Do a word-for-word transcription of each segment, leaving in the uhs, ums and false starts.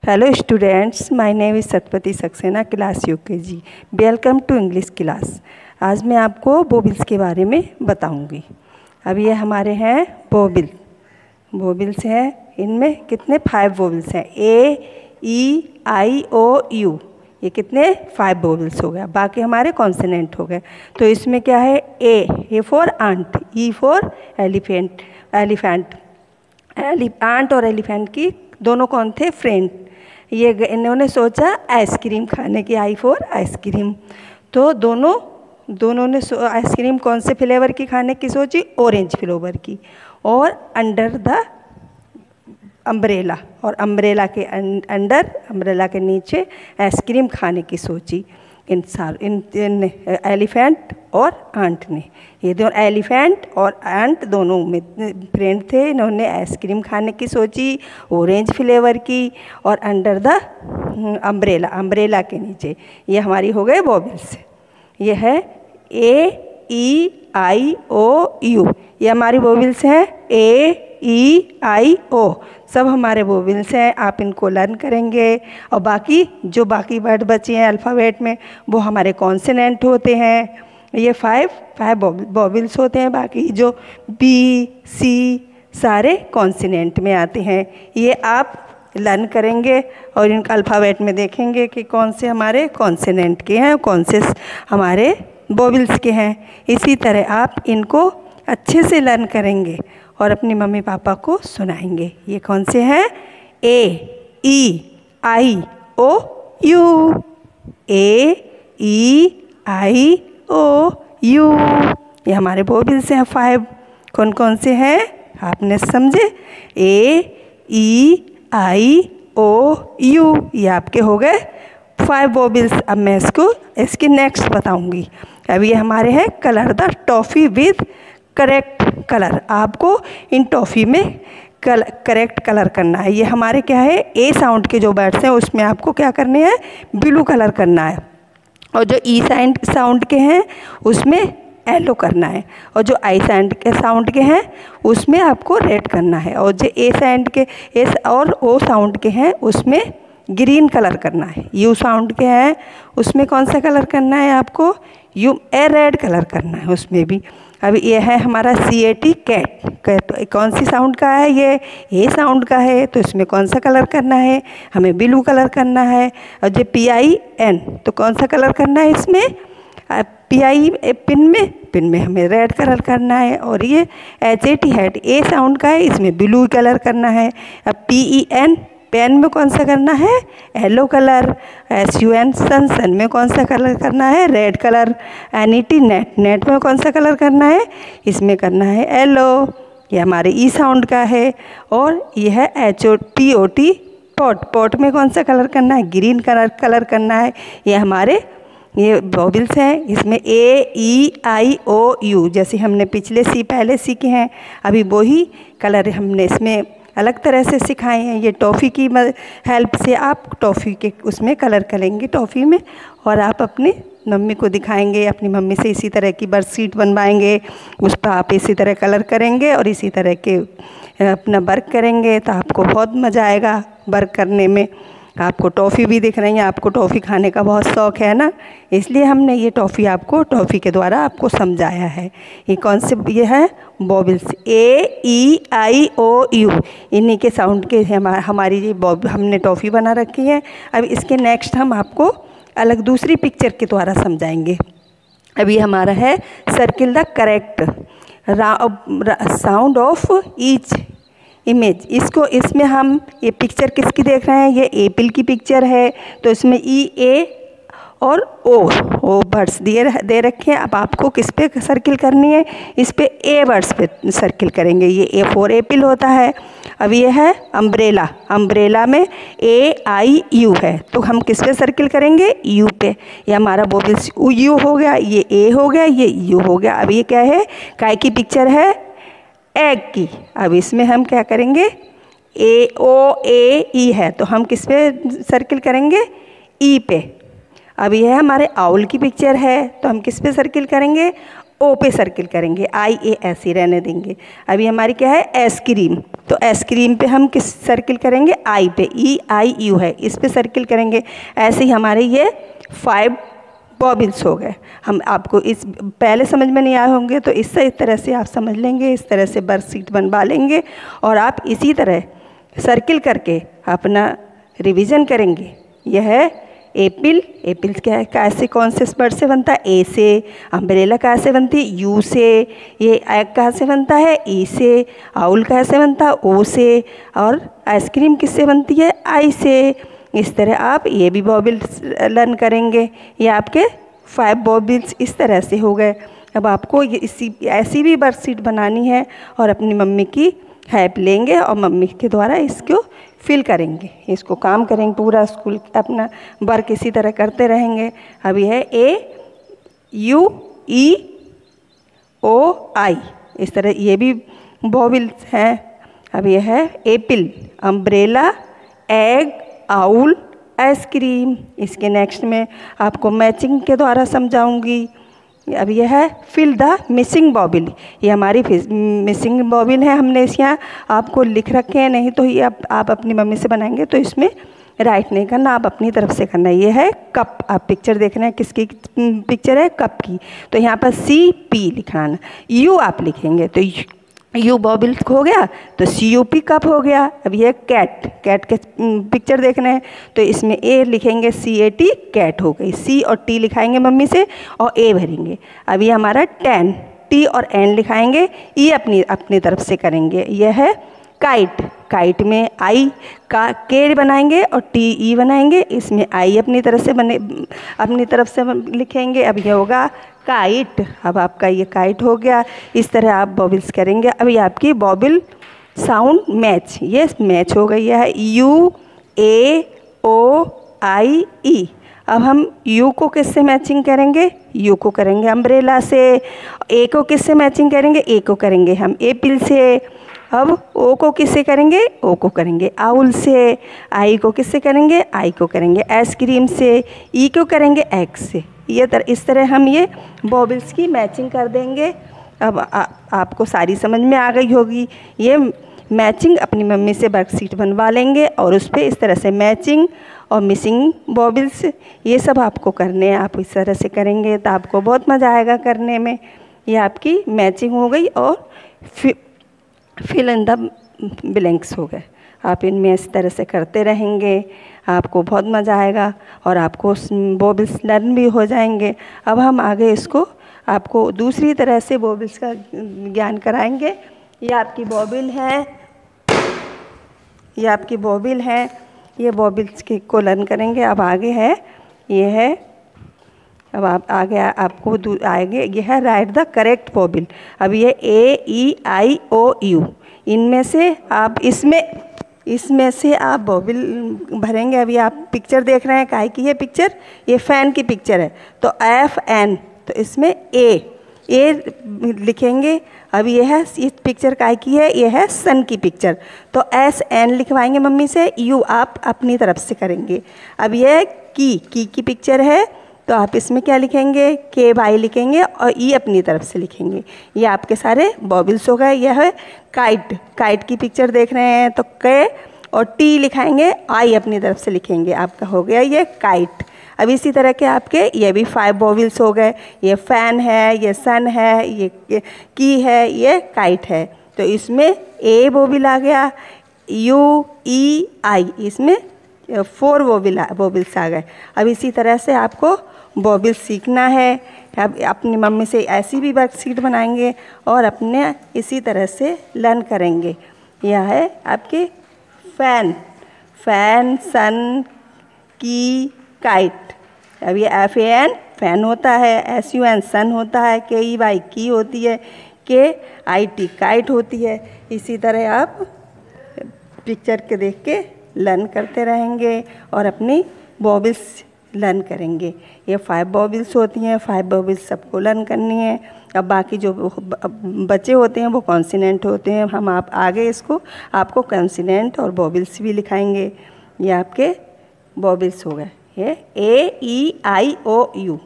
Hello students, my name is Satpati Saxena, class U K G. Welcome to English class. आज मैं आपको vowels के बारे में बताऊंगी। अब ये हमारे हैं वोवेल वोवेल्स हैं। इनमें कितने फाइव वोवेल्स हैं, ए ई आई ओ यू, ये कितने फाइव वोवेल्स हो गया। बाकी हमारे कॉन्सोनेंट हो गए। तो इसमें क्या है, A A for ant, E for elephant elephant ant और एलिफेंट की दोनों कौन थे, फ्रेंड। ये इन्होंने सोचा आइसक्रीम खाने की, आई फॉर आइसक्रीम। तो दोनों दोनों ने आइसक्रीम कौन से फ्लेवर की खाने की सोची, ऑरेंज फ्लेवर की। और अंडर द अम्ब्रेला, और अम्ब्रेला के अंडर अम्ब्रेला के नीचे आइसक्रीम खाने की सोची इन सार इन, इन एलिफेंट और आंट ने। ये दोनों एलिफेंट और आंट दोनों में फ्रेंड थे। इन्होंने आइसक्रीम खाने की सोची, ऑरेंज फ्लेवर की, और अंडर द अम्ब्रेला अम्ब्रेला के नीचे। ये हमारी हो गए वोवेल्स। ये है ए ई आई ओ यू, ये हमारी वोवेल्स हैं। ए ई आई ओ सब हमारे वोवेल्स हैं। आप इनको लर्न करेंगे। और बाकी जो बाकी वर्ड बचे हैं अल्फ़ाबेट में, वो हमारे कॉन्सोनेंट होते हैं। ये फाइव फाइव वोवेल्स होते हैं। बाकी जो बी सी सारे कॉन्सोनेंट में आते हैं। ये आप लर्न करेंगे और इनका अल्फ़ाबेट में देखेंगे कि कौन से हमारे कॉन्सोनेंट के हैं, कौन से हमारे वोवेल्स के हैं। इसी तरह आप इनको अच्छे से लर्न करेंगे और अपनी मम्मी पापा को सुनाएंगे। ये कौन से हैं, ए E I O U, A E I O U, ये हमारे वोवेल्स हैं फाइव। कौन कौन से हैं आपने समझे, ए ई आई ओ यू, ये आपके हो गए फाइव वोवेल्स। अब मैं इसको इसकी नेक्स्ट बताऊंगी। अब ये हमारे हैं colour the toffee with correct colour. आपको इन टॉफ़ी में कल करेक्ट कलर करना है। ये हमारे क्या है, ए साउंड के जो वर्ड्स हैं उसमें आपको क्या करने हैं, ब्लू कलर करना है। और जो ई साउंड साउंड के हैं उसमें येलो करना है। और जो आई साउंड के साउंड के हैं उसमें आपको रेड करना है। और जो ए साउंड के ए और ओ साउंड के हैं उसमें ग्रीन कलर करना है। यू साउंड के हैं उसमें कौन सा कलर करना है आपको, यू ए रेड कलर करना है उसमें भी। अब ये है हमारा सी ए टी कैट, तो कौन सी साउंड का है, ये ए साउंड का है। तो इसमें कौन सा कलर करना है, हमें ब्लू कलर करना है। और जो पी आई एन, तो कौन सा कलर करना है इसमें, पी आई पिन में पिन में हमें रेड कलर करना है। और ये H A T hat, A sound का है, इसमें ब्लू कलर करना है। अब पी ई एन पेन में कौन सा करना है, yellow colour. S U N sun sun में कौन सा कलर करना है, red colour. N E T net net में कौन सा कलर करना है, इसमें करना है येलो। ये हमारे ई साउंड का है। और ये है H O T O T pot, pot में कौन सा कलर करना है, ग्रीन कलर कलर करना है। ये हमारे ये वोवेल्स हैं। इसमें ए ई आई ओ यू, जैसे हमने पिछले सी पहले सीखे हैं, अभी वही कलर हमने इसमें अलग तरह से सिखाए हैं। ये टॉफ़ी की हेल्प से आप टॉफ़ी के उसमें कलर करेंगे टॉफ़ी में, और आप अपनी मम्मी को दिखाएंगे। अपनी मम्मी से इसी तरह की वर्कशीट बनवाएंगे, उस पर आप इसी तरह कलर करेंगे और इसी तरह के अपना वर्क करेंगे। तो आपको बहुत मज़ा आएगा वर्क करने में। आपको टॉफ़ी भी दिख रही है, आपको टॉफ़ी खाने का बहुत शौक़ है ना, इसलिए हमने ये टॉफ़ी आपको टॉफ़ी के द्वारा आपको समझाया है। ये कौन से ये है vowels, A E I O you, इन्हीं के साउंड के हमारा हमारी ये हमने टॉफ़ी बना रखी है। अब इसके नेक्स्ट हम आपको अलग दूसरी पिक्चर के द्वारा समझाएंगे। अब ये हमारा है circle the correct sound of each image. इसको इसमें हम ये पिक्चर किसकी देख रहे हैं, ये एप्पल की पिक्चर है। तो इसमें ई ए और ओ ओ वर्ड्स दिए दे रखे हैं। अब आपको किस पे सर्किल करनी है, इस पे ए वर्ड्स पे सर्किल करेंगे। ये ए फॉर एप्पल होता है। अब ये है अम्ब्रेला, अम्ब्रेला में ए आई यू है, तो हम किस पे सर्किल करेंगे, यू पे। ये हमारा वोवेल्स यू हो गया, ये ए हो गया, ये यू हो गया। अब ये क्या है, काय की पिक्चर है, एग की। अब इसमें हम क्या करेंगे, ए ओ ए ई है, तो हम किस पे सर्किल करेंगे, ई पे। अब यह हमारे आउल की पिक्चर है, तो हम किस पे सर्किल करेंगे, ओ पे सर्किल करेंगे, आई ए ऐसे ही रहने देंगे। अभी हमारी क्या है आइसक्रीम, तो आइसक्रीम पे हम किस सर्किल करेंगे, आई पे, ई आई यू है, इस पे सर्किल करेंगे। ऐसे ही हमारे ये फाइव बॉबिल्स हो गए। हम आपको इस पहले समझ में नहीं आए होंगे तो इससे इस तरह से आप समझ लेंगे, इस तरह से वर्कशीट बनवा लेंगे और आप इसी तरह सर्किल करके अपना रिवीजन करेंगे। यह है एप्पल, एप्पल क्या है, कैसे कौन से वर्ड से बनता है, ए से। अम्ब्रेला कहाँ से बनती है, यू से। ये एग कहाँ से बनता है, ई से। आउल कहाँ से बनता है, ओ से। और आइसक्रीम किससे बनती है, आई से। इस तरह आप ये भी बॉबिल्स लर्न करेंगे। ये आपके फाइव बॉबिल्स इस तरह से हो गए। अब आपको ये इसी ऐसी भी वर्कशीट बनानी है और अपनी मम्मी की हेल्प लेंगे और मम्मी के द्वारा इसको फिल करेंगे, इसको काम करेंगे, पूरा स्कूल अपना वर्क इसी तरह करते रहेंगे। अब यह है ए यू ई ओ आई, इस तरह ये भी बॉबिल्स हैं। अब यह है apple, umbrella, egg, owl, ice cream. इसके नेक्स्ट में आपको मैचिंग के द्वारा समझाऊंगी। अब यह है फिल द मिसिंग बॉबिल, ये हमारी मिसिंग बॉबिल है, हमने इस यहाँ आपको लिख रखे हैं, नहीं तो ये आप, आप अपनी मम्मी से बनाएंगे तो इसमें राइट नहीं करना, आप अपनी तरफ से करना। ये है कप, आप पिक्चर देख रहे हैं, किसकी पिक्चर है, कप की, तो यहाँ पर सी पी लिखना। यू आप लिखेंगे तो यू बॉबिल हो गया, तो सी यू पी कप हो गया। अब ये कैट, कैट के पिक्चर देखना है तो इसमें ए लिखेंगे, सी ए टी, कैट हो गई। सी और टी लिखाएंगे मम्मी से और ए भरेंगे। अब ये हमारा टेन, टी और एन लिखाएंगे, ई अपनी अपनी तरफ से करेंगे। यह है काइट, काइट में आई का के बनाएंगे और टी ई बनाएंगे, इसमें आई अपनी तरफ से बने अपनी तरफ से लिखेंगे। अब ये होगा काइट। अब आपका ये काइट हो गया। इस तरह आप बॉबिल्स करेंगे। अभी आपकी बॉबिल साउंड मैच, ये मैच हो गई है, यू ए ओ आई ई। अब हम यू को किससे मैचिंग करेंगे, यू को करेंगे अम्ब्रेला से। ए को किससे मैचिंग करेंगे, ए को करेंगे हम एप्पल से। अब ओ को किससे करेंगे, ओ को करेंगे आउल से। आई को किससे करेंगे, आई को करेंगे आइसक्रीम से। ई को करेंगे एग से। ये तर, इस तरह हम ये बॉबिल्स की मैचिंग कर देंगे। अब आ, आपको सारी समझ में आ गई होगी। ये मैचिंग अपनी मम्मी से वर्कशीट बनवा लेंगे और उस पर इस तरह से मैचिंग और मिसिंग बॉबिल्स ये सब आपको करने हैं। आप इस तरह से करेंगे तो आपको बहुत मज़ा आएगा करने में। ये आपकी मैचिंग हो गई और फिर फिल इन द ब्लैंक्स हो गए। आप इनमें इस तरह से करते रहेंगे, आपको बहुत मज़ा आएगा और आपको बॉबिल्स लर्न भी हो जाएंगे। अब हम आगे इसको आपको दूसरी तरह से बॉबिल्स का ज्ञान कराएंगे। ये आपकी बॉबिल है, ये आपकी बॉबिल है, ये बॉबिल्स की को लर्न करेंगे। अब आगे है, ये है, अब आप आगे आपको आएंगे, ये है राइट द करेक्ट बॉबिल। अब ये A E I O you, इनमें से आप इसमें इसमें से आप बॉबिल भरेंगे। अभी आप पिक्चर देख रहे हैं, काहे की है पिक्चर, ये फ़ैन की पिक्चर है, तो एफ एन, तो इसमें ए ए लिखेंगे। अब ये है, इस पिक्चर काहे की है, ये है सन की पिक्चर, तो एस एन लिखवाएंगे मम्मी से। यू आप अपनी तरफ से करेंगे। अब ये की की की पिक्चर है, तो आप इसमें क्या लिखेंगे, के वाई लिखेंगे और ई अपनी तरफ से लिखेंगे। ये आपके सारे बॉबिल्स हो गए। यह है काइट, काइट की पिक्चर देख रहे हैं, तो के और टी लिखाएंगे, आई अपनी तरफ से लिखेंगे, आपका हो गया ये काइट। अब इसी तरह के आपके ये भी फाइव बॉबिल्स हो गए। ये फ़ैन है, ये सन है, ये की है, ये काइट है, तो इसमें ए बॉबिल आ गया, यू ई आई, इसमें फोर बॉबिल बॉबिल्स आ गए। अब इसी तरह से आपको बॉबिल्स सीखना है। अब अपनी मम्मी से ऐसी भी वर्कशीट बनाएंगे और अपने इसी तरह से लर्न करेंगे। यह है आपके फ़ैन, फ़ैन, सन, की, काइट। अब ये एफ ए एन फ़ैन होता है, एस यू एन सन होता है, के ई वाई की होती है, के आई टी काइट होती है। इसी तरह आप पिक्चर के देख के लर्न करते रहेंगे और अपनी बॉबिल्स लर्न करेंगे। ये फाइव बॉबिल्स होती हैं, फाइव बॉबिल्स सबको लर्न करनी है। अब बाकी जो बच्चे होते हैं वो कॉन्सिनेंट होते हैं, हम आप आगे इसको आपको कॉन्सिनेंट और बॉबिल्स भी लिखाएंगे। ये आपके बॉबिल्स हो गए। ये A E I O U,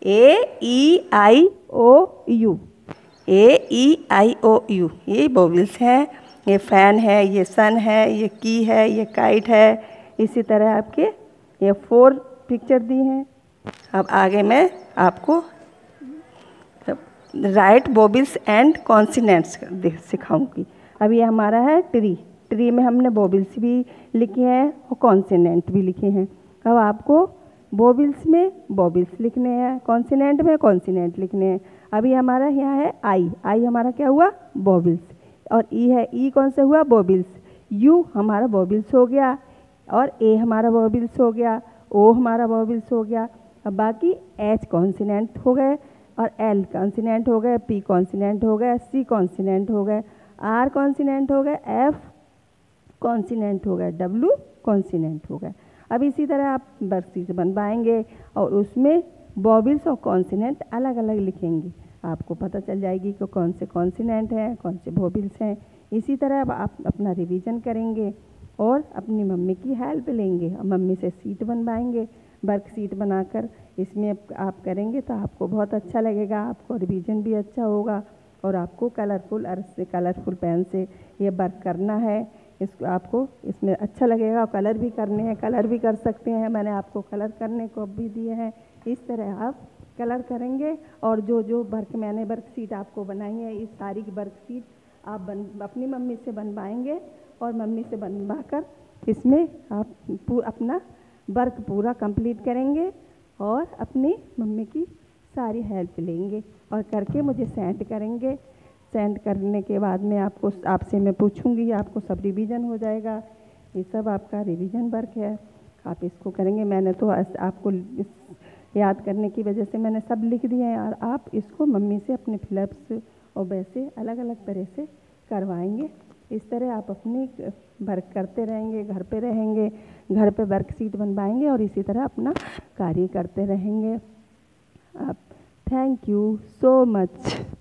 A E I O U, A E I O U, ये वोवेल्स हैं। ये फैन है, ये सन है, ये की है, ये काइट है। इसी तरह आपके ये फोर पिक्चर दी हैं। अब आगे मैं आपको राइट वोवेल्स एंड कॉन्सोनेंट्स सिखाऊंगी। अब ये हमारा है ट्री। ट्री में हमने वोवेल्स भी लिखे हैं और कॉन्सोनेंट भी लिखे हैं। अब आपको वोवेल्स में वोवेल्स लिखने हैं, कॉन्सोनेंट में कॉन्सोनेंट लिखने हैं। अभी हमारा यहाँ है आई। आई हमारा क्या हुआ? वोवेल्स। और ई है, ई कौन सा हुआ? वोवेल्स। यू हमारा वोवेल्स हो गया, और ए हमारा वोवेल्स हो गया, ओ हमारा वोवेल्स हो गया। अब बाकी एच कॉन्सोनेंट हो गए, और एल कॉन्सोनेंट हो गए, पी कॉन्सोनेंट हो गए, सी कॉन्सोनेंट हो गए, आर कॉन्सोनेंट हो गए, एफ कॉन्सोनेंट हो गए, डब्ल्यू कॉन्सोनेंट हो गए। अब इसी तरह आप वर्कशीट बनवाएंगे और उसमें वोवेल्स और कॉन्सोनेंट अलग अलग लिखेंगे। आपको पता चल जाएगी कि कौन से कॉन्सोनेंट हैं, कौन से वोवेल्स हैं। इसी तरह अब आप अपना रिवीजन करेंगे और अपनी मम्मी की हेल्प लेंगे और मम्मी से शीट बनवाएंगे। वर्कशीट बनाकर इसमें आप करेंगे तो आपको बहुत अच्छा लगेगा, आपको रिवीजन भी अच्छा होगा, और आपको कलरफुल और से कलरफुल पेन से ये वर्क करना है। इसको आपको इसमें अच्छा लगेगा। कलर भी करने हैं, कलर भी कर सकते हैं। मैंने आपको कलर करने को भी दिए हैं। इस तरह आप कलर करेंगे, और जो जो वर्क मैंने वर्कशीट आपको बनाई है, इस सारी वर्कशीट आप बन अपनी मम्मी से बनवाएंगे, और मम्मी से बनवा कर इसमें आप अपना वर्क पूरा कंप्लीट करेंगे और अपनी मम्मी की सारी हेल्प लेंगे और करके मुझे सेंड करेंगे। सेंड करने के बाद में आपको आपसे मैं पूछूंगी, आपको सब रिवीजन हो जाएगा। ये सब आपका रिवीजन वर्क है, आप इसको करेंगे। मैंने तो आपको याद करने की वजह से मैंने सब लिख दिए हैं, और आप इसको मम्मी से अपने फिलअप्स और वैसे अलग अलग तरह से करवाएंगे। इस तरह आप अपनी वर्क करते रहेंगे, घर पे रहेंगे, घर पे वर्कशीट बनवाएंगे और इसी तरह अपना कार्य करते रहेंगे। आप थैंक यू सो मच।